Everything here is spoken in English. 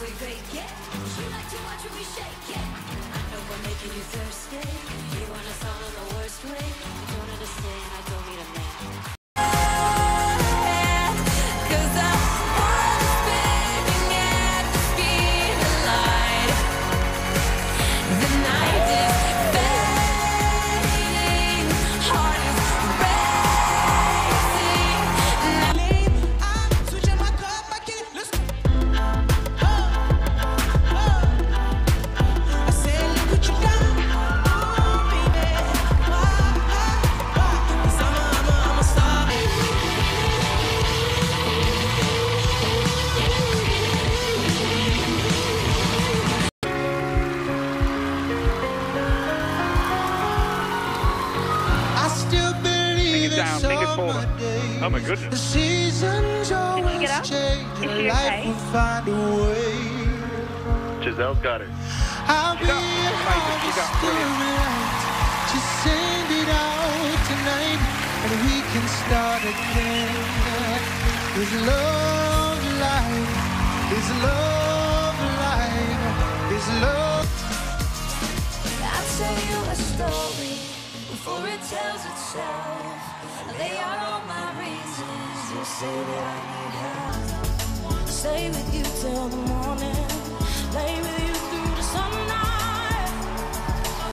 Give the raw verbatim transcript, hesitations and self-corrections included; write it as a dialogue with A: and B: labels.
A: we bake it. You like to watch when we shake it. I know we're making you thirsty. You want us all in the worst way. You don't understand, I don't need a man.
B: Down, make it forward. Oh my goodness.
C: The seasons always change, and life will find a way.
B: Giselle's got it.
C: I'll be at home just send it out tonight, and we can start again. Is love life? Is love life? Is love?
A: I'll tell you a story before it tells itself. They are all my reasons. You say that I need help. Stay with you till the morning.